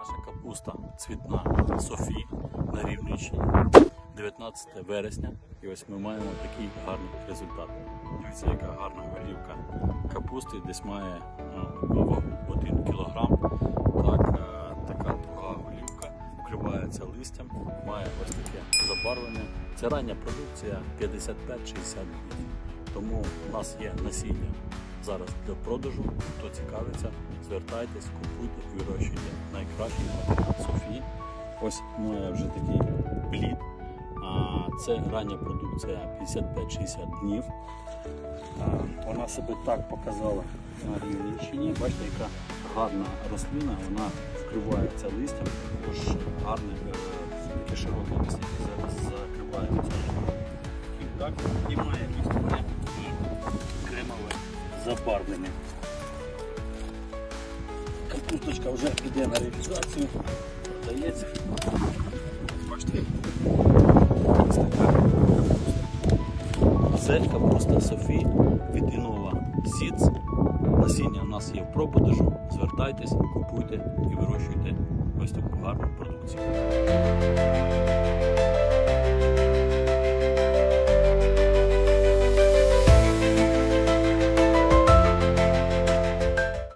Наша капуста цвітна Софі на Рівненщині. 19 вересня, і ось ми маємо такий гарний результат. Дивіться, яка гарна голівка капусти, десь має вагу 1 кг. Така туга голівка, вкривається листям, має ось таке забарвлення. Це рання продукція 55-60 днів. Тому у нас є насіння зараз для продажу. Хто цікавиться, звертайтесь, купуйте і вирощуйте найкращий матеріал Софі. Ось має вже такий плід. Це рання продукція 55-60 днів. Вона себе так показала на Рівненщині. Бачите, яка гарна рослина, вона вкривається листям, також гарне, таке широке листя закривається. І має місце кремове забарвлення. Капусточка вже йде на реалізацію, продається. Бачите, це капуста Софі від Innova Seeds. Насіння у нас є в продажу. Звертайтесь, купуйте і вирощуйте ось таку гарну продукцію.